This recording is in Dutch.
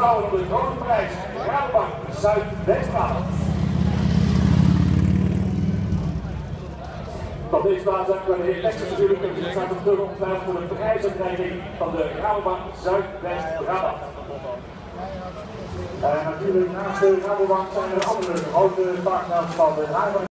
vrouwen op de grote prijs. Rabobank Zuid-Westbrabant. Op deze plaats hebben we de heer Lexer natuurlijk. Die staat op de ongetwijfeld voor de prijsuitreiking van de Rabobank Zuid-West-Brabant. En natuurlijk naast de Rabobank zijn er andere grote partners van de Rabobank.